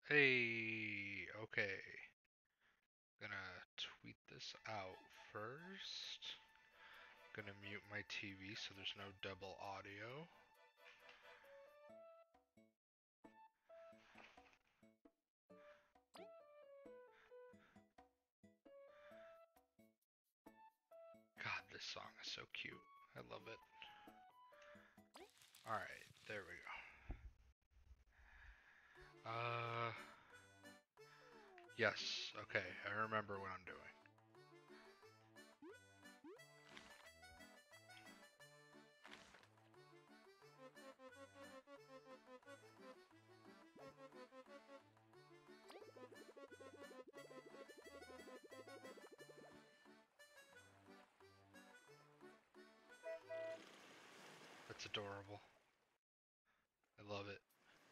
Hey, okay. Gonna tweet this out first. Gonna mute my TV so there's no double audio. God, this song is so cute. I love it. Alright, there we go. Yes, okay, I remember what I'm doing. That's adorable. I love it.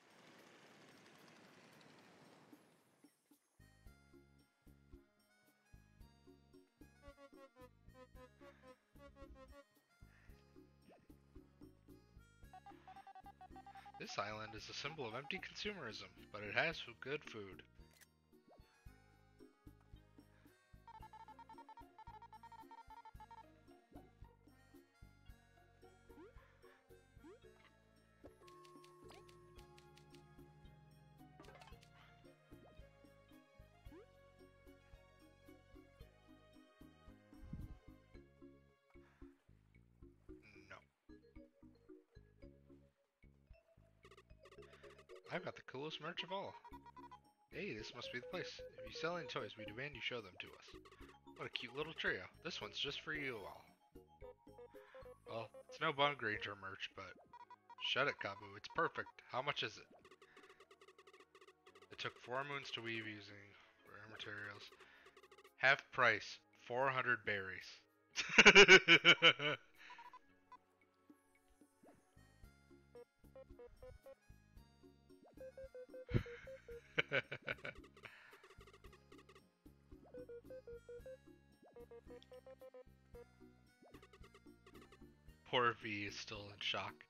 This island is a symbol of empty consumerism, but it has good food. No. I've got the coolest merch of all. Hey, this must be the place. If you sell any toys, we demand you show them to us. What a cute little trio. This one's just for you all. Well, it's no Bone Granger merch, but... Shut it, Kabu. It's perfect. How much is it? It took 4 moons to weave using rare materials. Half price. 400 berries. Poor V is still in shock.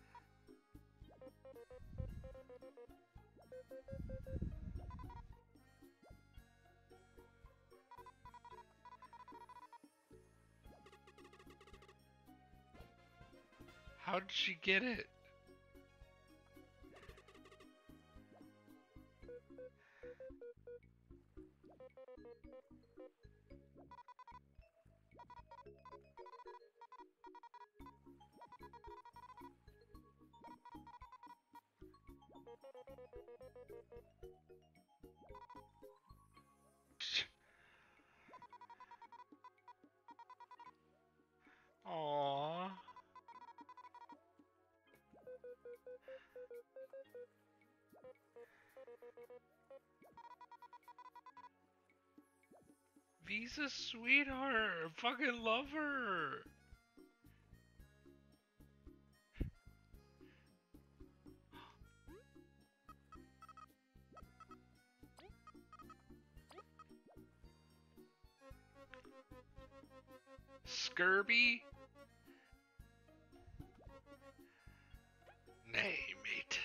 How did she get it? Aww. V's a sweetheart. I fucking love her. Scurvy? Nay, mate.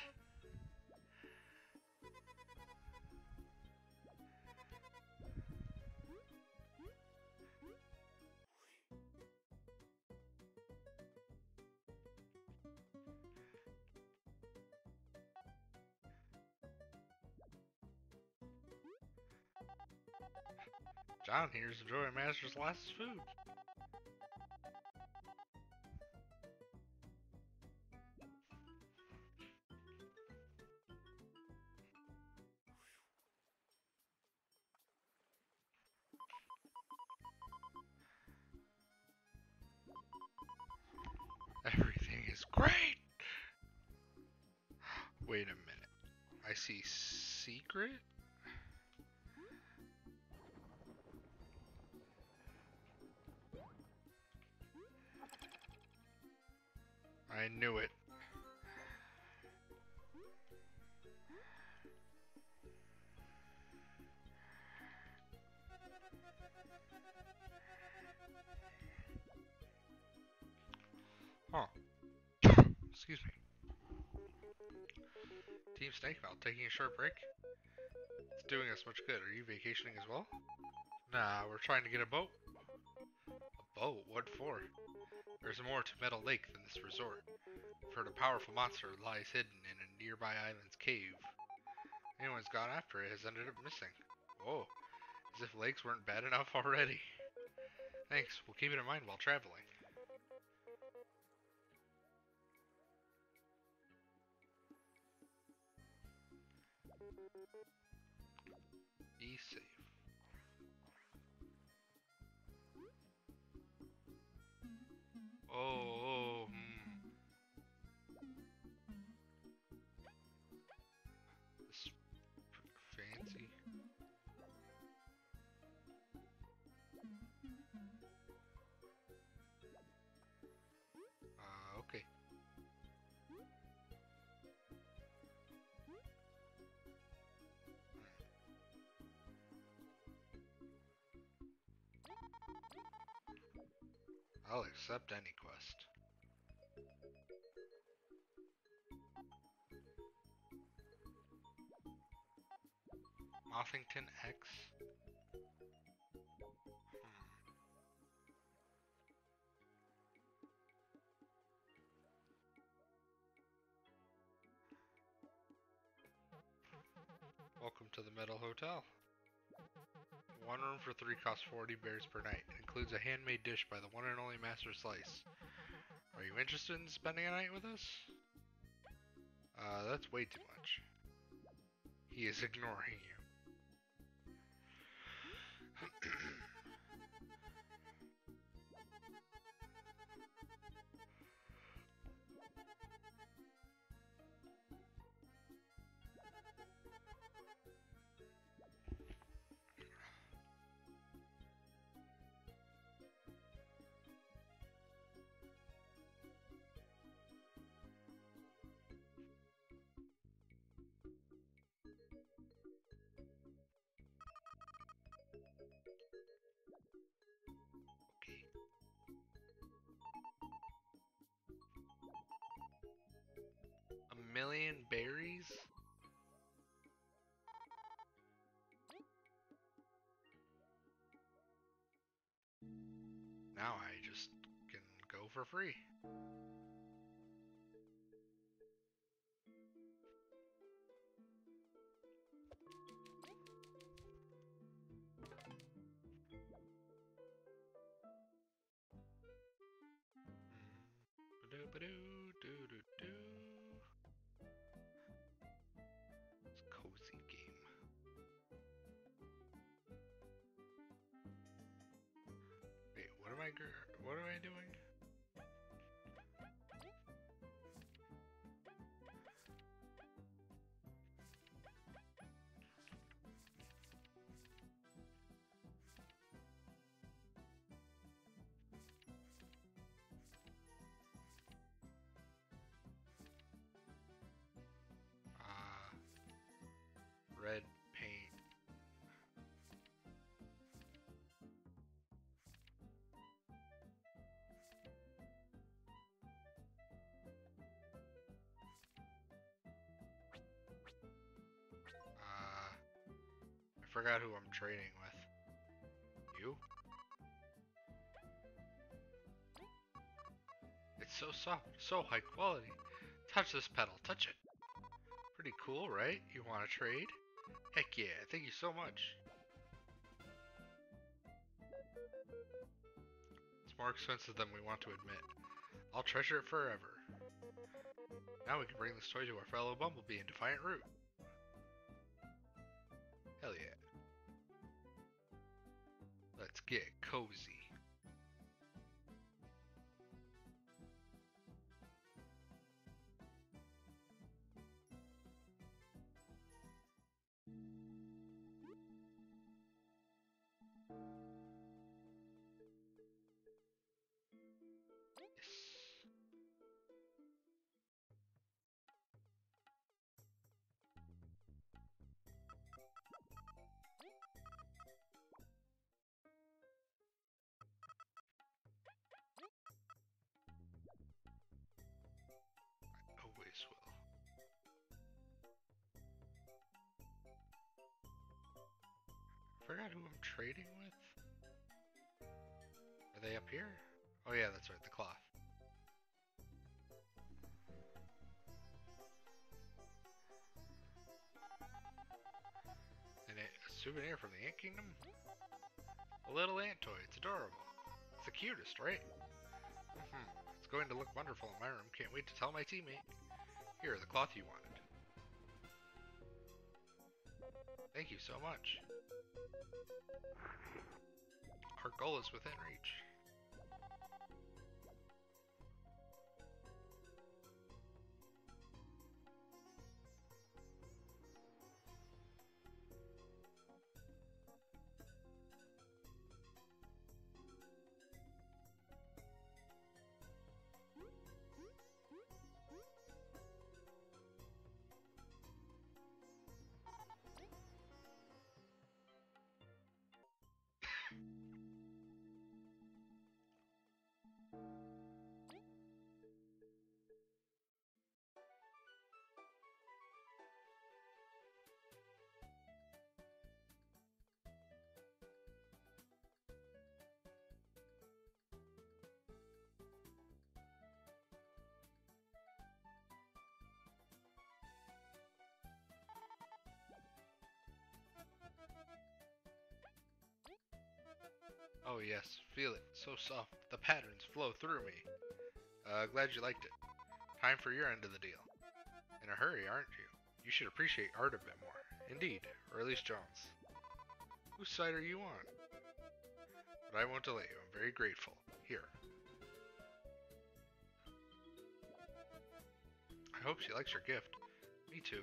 John here's enjoying Master's last food. Everything is great! Wait a minute. I see secret? I knew it. Huh. Excuse me. Team Snakemouth taking a short break? doing us much good. Are you vacationing as well? Nah, we're trying to get a boat. A boat? What for? There's more to Metal Lake than this resort. I've heard a powerful monster lies hidden in a nearby island's cave. Anyone's gone after it has ended up missing. Whoa, as if lakes weren't bad enough already. Thanks, we'll keep it in mind while traveling. Be safe. Oh, this fancy. Okay. I'll accept any quest. Mothington X. Welcome to the Metal Hotel. One room for 3 costs 40 bears per night. It includes a handmade dish by the one and only Master Slice. Are you interested in spending a night with us? That's way too much. He is ignoring you. A million berries? Now I just can go for free. It's a cozy game. Wait, what am I doing? Red paint. I forgot who I'm trading with. You? It's so soft, so high quality. Touch this pedal, touch it. Pretty cool, right? You want to trade? Heck yeah, thank you so much. It's more expensive than we want to admit. I'll treasure it forever. Now we can bring this toy to our fellow Bumblebee in Defiant Root. Hell yeah. Let's get cozy. forgot who I'm trading with. Are they up here? Oh yeah, that's right, the cloth. And a souvenir from the Ant Kingdom? A little ant toy, it's adorable. It's the cutest, right? It's going to look wonderful in my room. Can't wait to tell my teammate. Here, the cloth you wanted. Thank you so much. Our goal is within reach. Oh yes, feel it. So soft. The patterns flow through me. Glad you liked it. Time for your end of the deal. In a hurry, aren't you? You should appreciate art a bit more. Indeed, or at least John's. Whose side are you on? But I won't delay you. I'm very grateful. Here. I hope she likes your gift. Me too.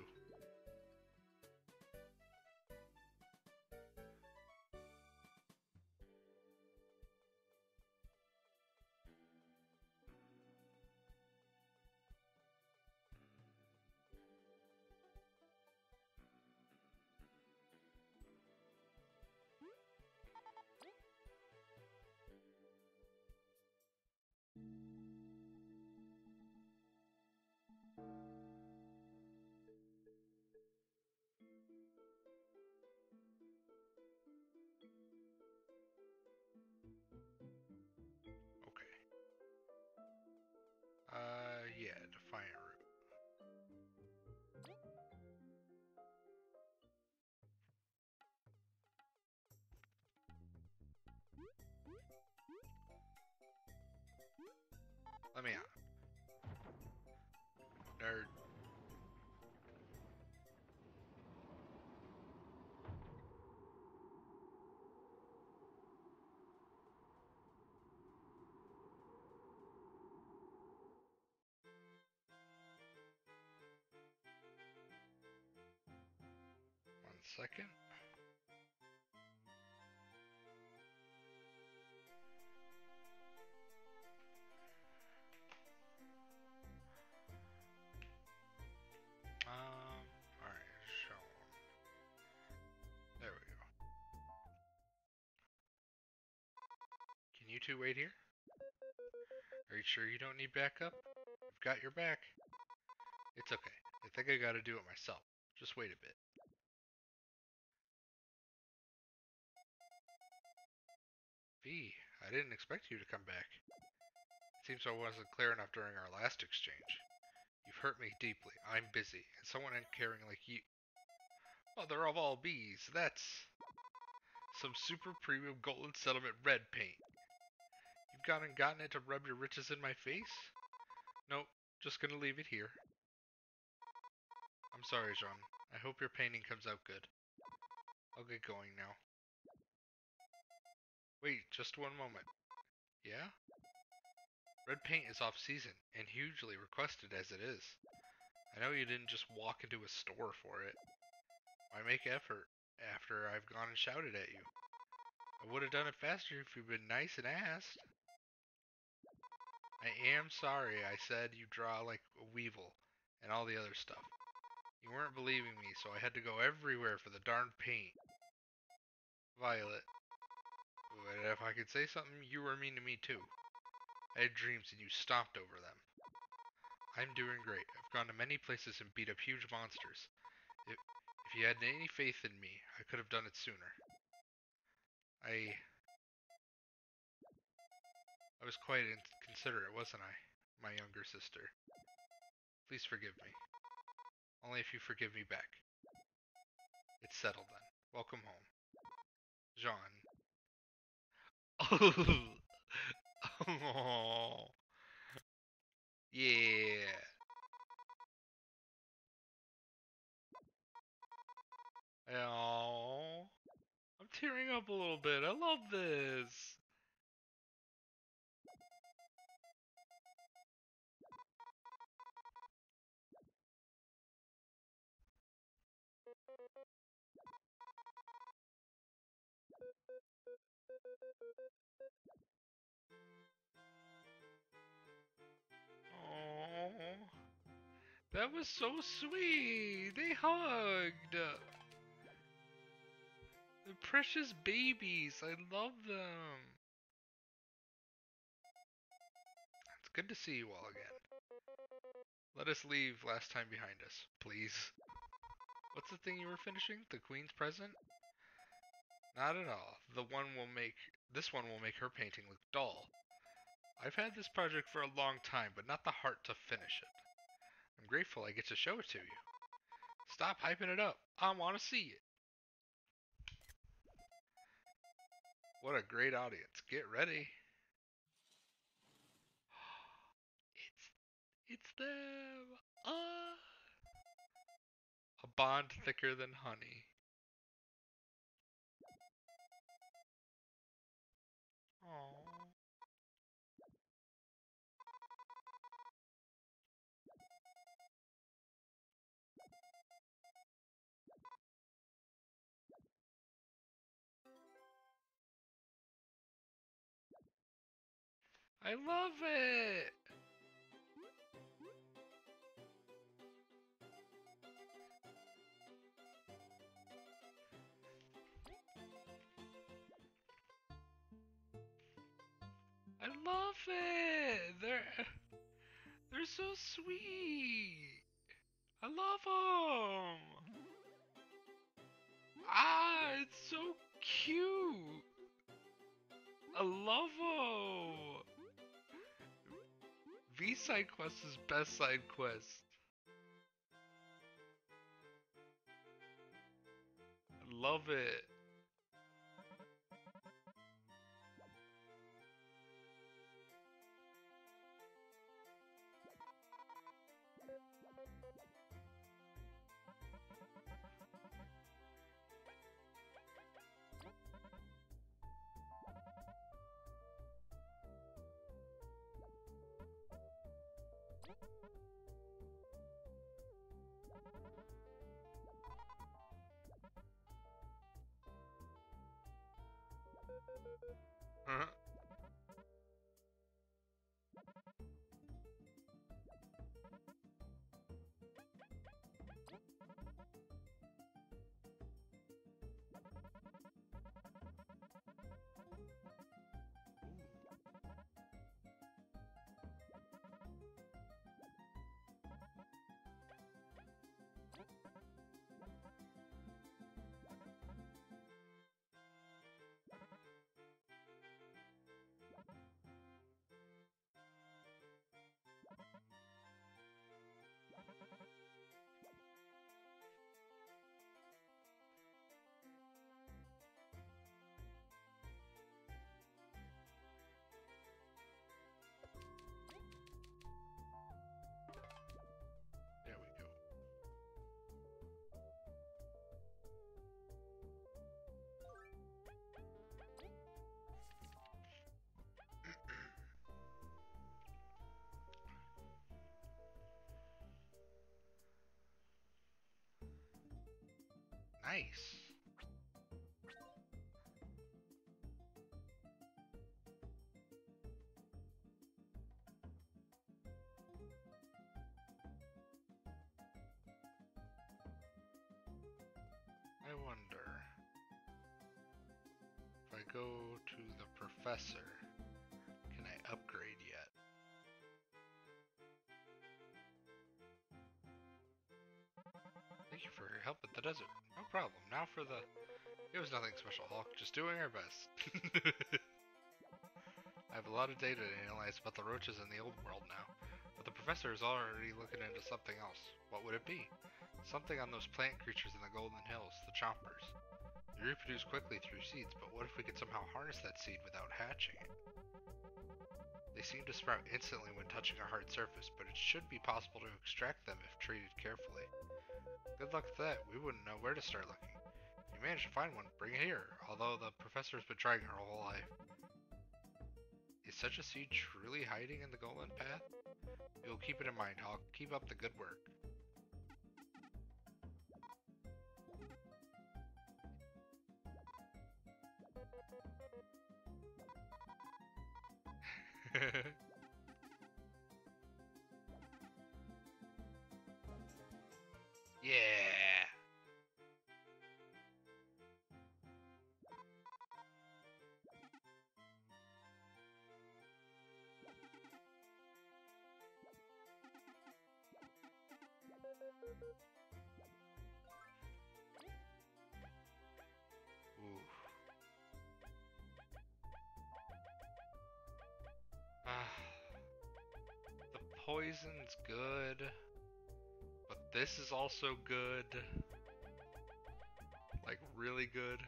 Okay. Yeah, Defiant Root. Let me out. Nerd. 1 second. Alright, show 'em. There we go. Can you two wait here? Are you sure you don't need backup? I've got your back. It's okay. I think I gotta do it myself. Just wait a bit. V, I didn't expect you to come back. It seems I wasn't clear enough during our last exchange. You've hurt me deeply. I'm busy, and someone uncaring like you. Mother of all bees, that's some super premium golden settlement red paint. You've gone and gotten it to rub your riches in my face? Nope, just gonna leave it here. I'm sorry, Jean. I hope your painting comes out good. I'll get going now. Wait, just one moment. Yeah? Red paint is off season, and hugely requested as it is. I know you didn't just walk into a store for it. Why make effort after I've gone and shouted at you? I would have done it faster if you'd been nice and asked. I am sorry I said you draw like a weevil and all the other stuff. You weren't believing me, so I had to go everywhere for the darn paint. Violet. But if I could say something, you were mean to me too. I had dreams and you stomped over them. I'm doing great. I've gone to many places and beat up huge monsters. If you had any faith in me, I could have done it sooner. I was quite inconsiderate, wasn't I? My younger sister. Please forgive me. Only if you forgive me back. It's settled then. Welcome home. Jean. Oh. Yeah. Oh. I'm tearing up a little bit. I love this. Oh. That was so sweet. They hugged. The precious babies. I love them. It's good to see you all again. Let us leave last time behind us, please. What's the thing you were finishing? The Queen's present? Not at all. This one will make her painting look dull. I've had this project for a long time, but not the heart to finish it. I'm grateful I get to show it to you. Stop hyping it up. I want to see it. What a great audience. Get ready. It's them. A bond thicker than honey. Aww. I love it. I love it. They're so sweet. I love them. Ah, it's so cute. I love them. V side quest is best side quest. I love it. Huh? There we go. Nice. I wonder if I go to the professor, can I upgrade yet? Thank you for your help at the desert. No problem. Now for the It was nothing special, Hulk. Just doing our best. I have a lot of data to analyze about the roaches in the old world now, but the professor is already looking into something else. What would it be? Something on those plant creatures in the Golden Hills, the chompers. They reproduce quickly through seeds, but what if we could somehow harness that seed without hatching it? They seem to sprout instantly when touching a hard surface, but it should be possible to extract them if treated carefully. Good luck with that. We wouldn't know where to start looking. If you manage to find one, bring it here, although the professor's been trying her whole life. Is such a seed truly hiding in the Golden Path? You'll keep it in mind, Hawk. Keep up the good work. Yeah. Ooh. The poison's good, but this is also good. Like, really good.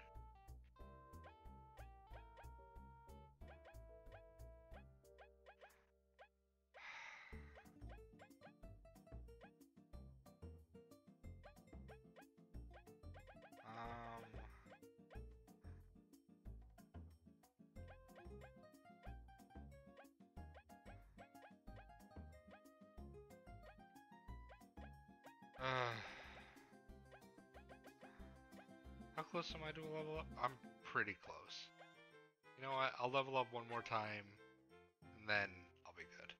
How close am I to a level up? I'm pretty close. You know what? I'll level up one more time, and then I'll be good.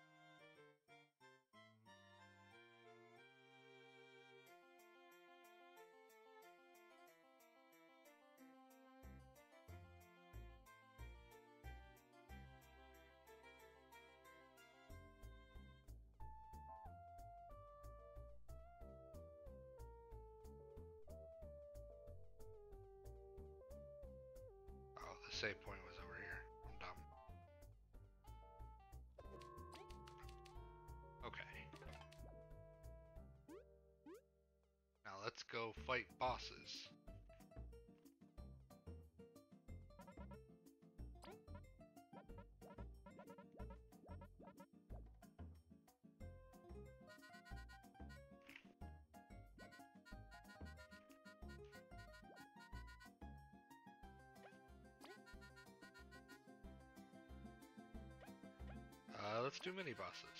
Oh, the save point was over here. I'm dumb. Okay. Now let's go fight bosses. Let's do mini bosses.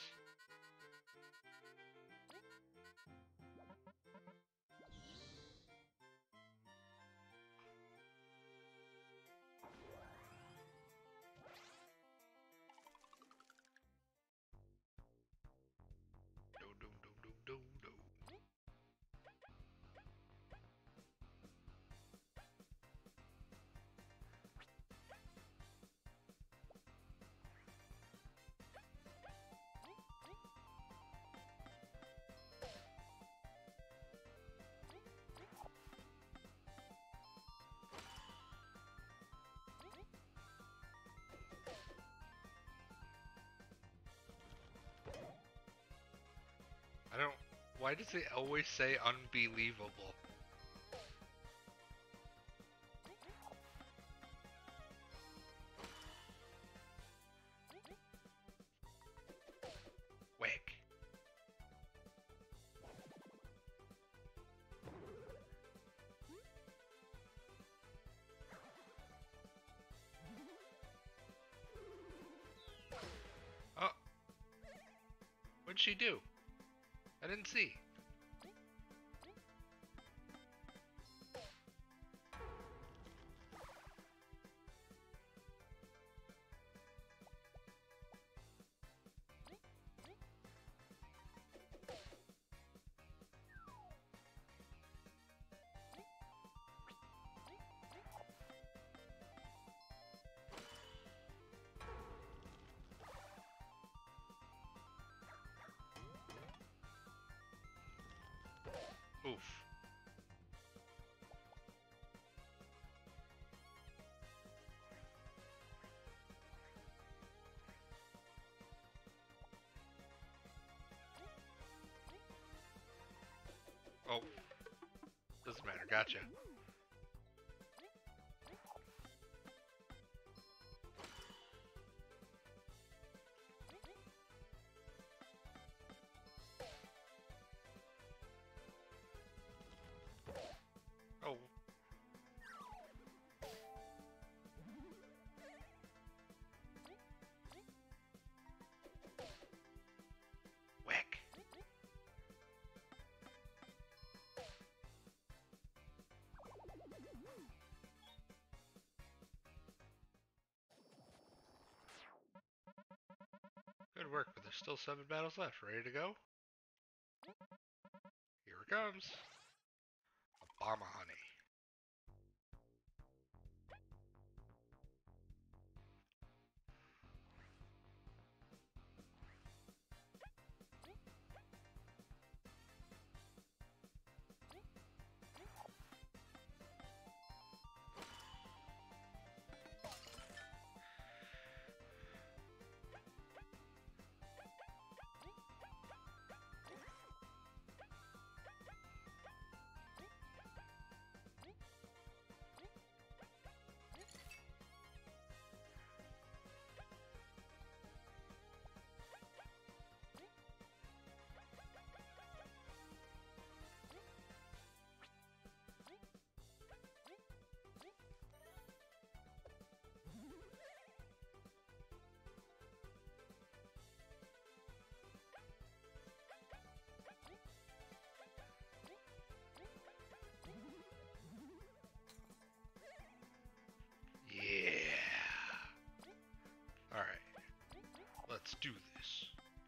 Do do do do do do. I don't. Why does it always say unbelievable? Wick. Oh. What'd she do? I didn't see. Oof. Oh. Doesn't matter, gotcha. Oh. Whack. Good work, but there's still 7 battles left. Ready to go? Here it comes. Obama honey. Yeah. Alright. Let's do this.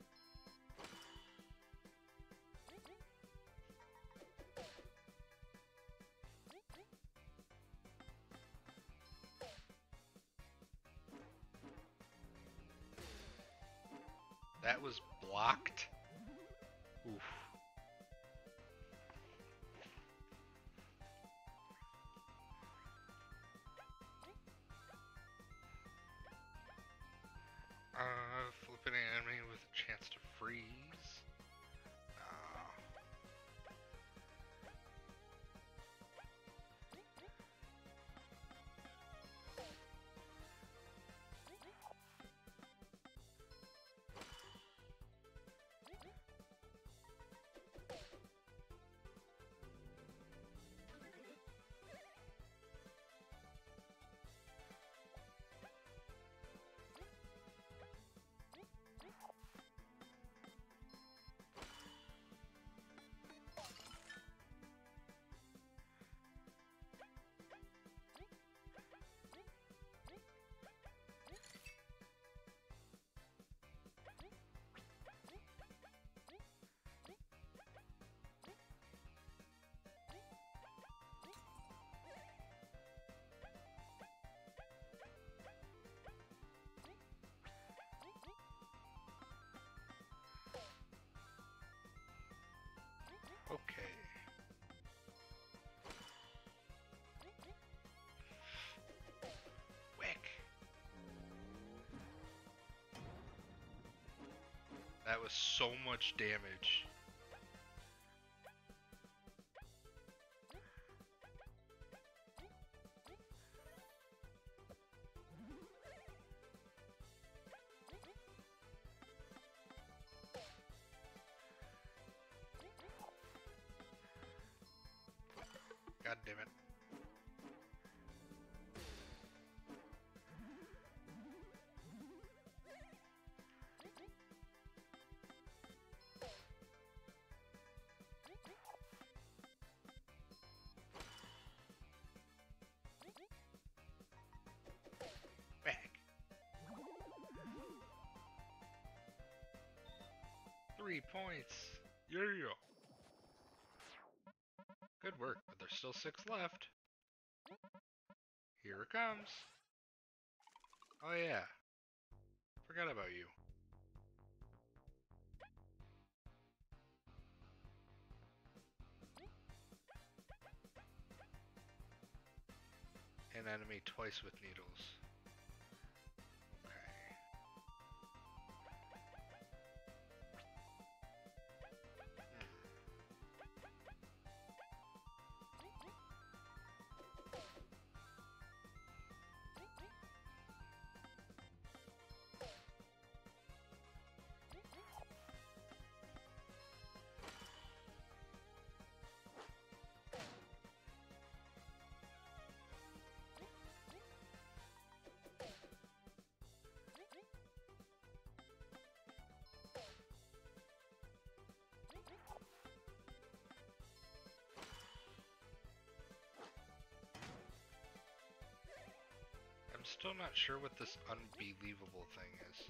That was blocked? Oof. Flipping enemy with a chance to freeze. Okay. Wick. That was so much damage. God damn it. Back. 3 points. Yeah. Good work, but there's still 6 left. Here it comes. Oh yeah. Forgot about you. An enemy twice with needles. Okay. still not sure what this unbelievable thing is.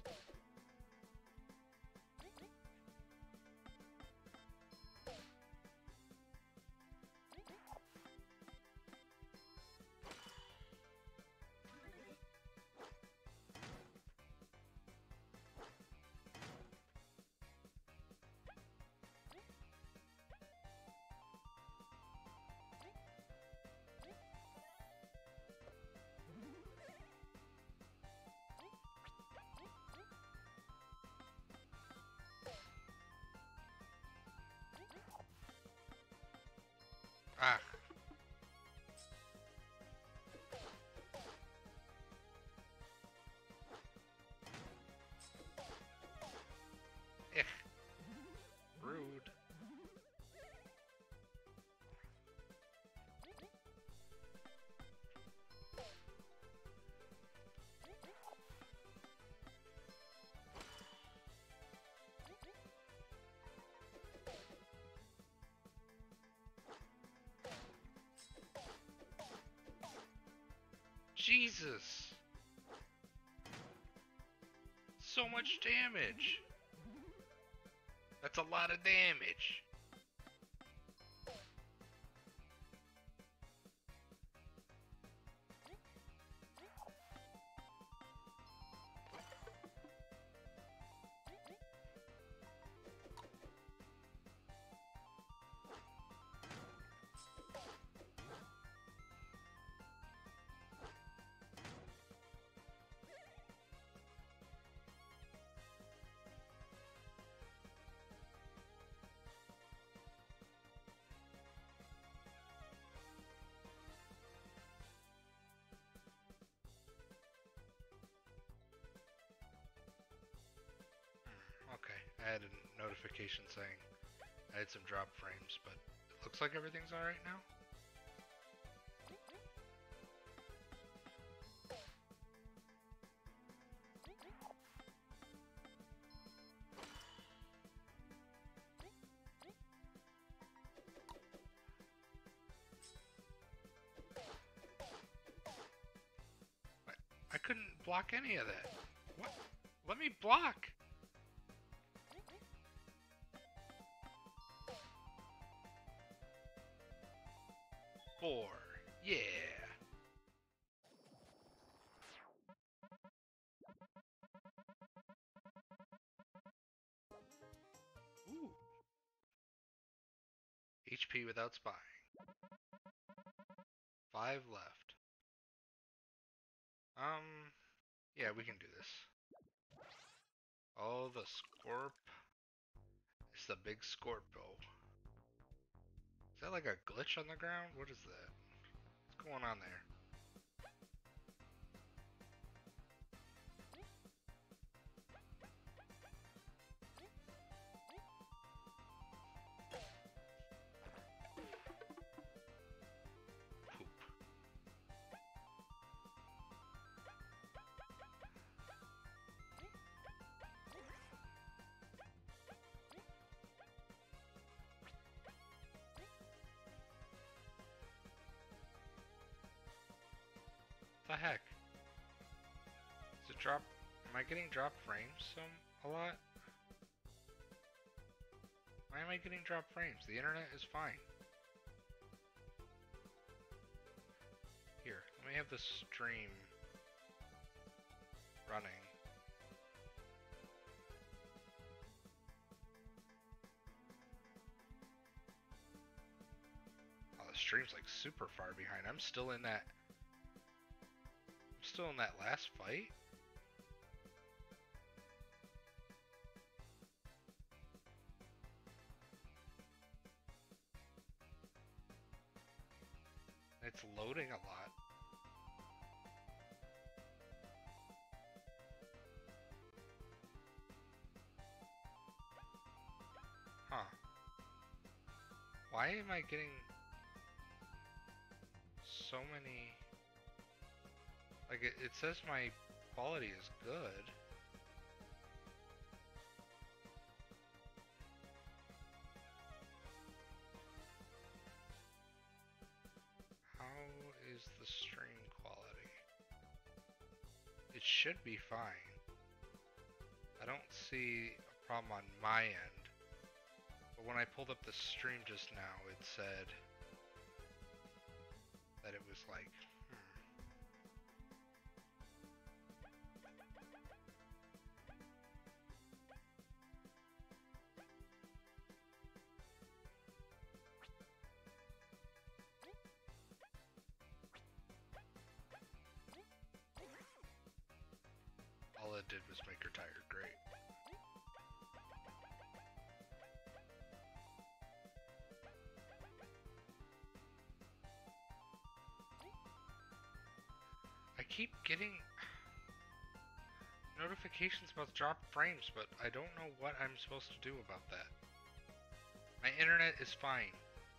Ah. Eh. Rude. Jesus! So much damage! That's a lot of damage! Okay, I had a notification saying I had some drop frames, but it looks like everything's alright now. I couldn't block any of that. What? Let me block! Four. Yeah. Ooh. HP without spying. 5 left. Yeah, we can do this. Oh, the Scorp. It's the big Scorpo. Is that like a glitch on the ground? What is that? What's going on there? Poop. The heck? Is it drop? Am I getting drop frames a lot? Why am I getting drop frames? The internet is fine. Here, let me have the stream running. Oh, the stream's like super far behind. I'm still in that last fight. It's loading a lot. Huh. Why am I getting so many... Like, it says my quality is good. How is the stream quality? should be fine. I don't see a problem on my end. But when I pulled up the stream just now, it said that it was like, all it did was make her tired. Great. I keep getting notifications about dropped frames, but I don't know what I'm supposed to do about that. My internet is fine.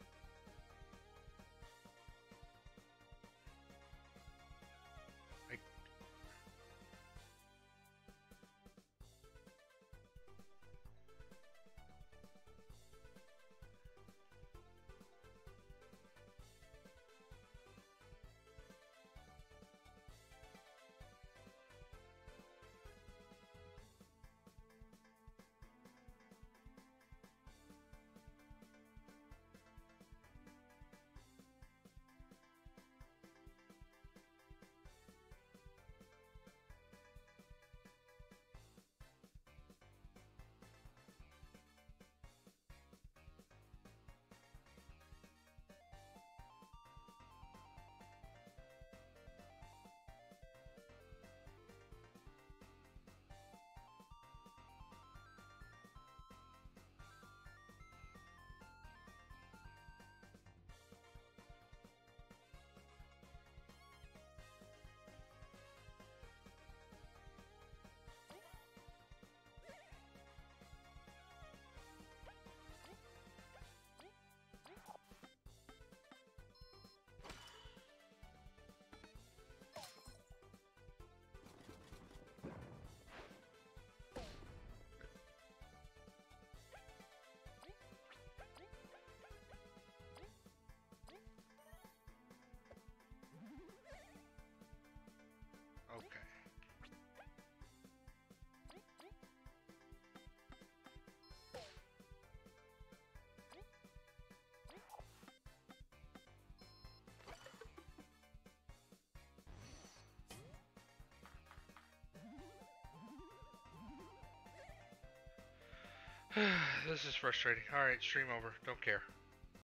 Okay. This is frustrating. Alright, stream over. Don't care.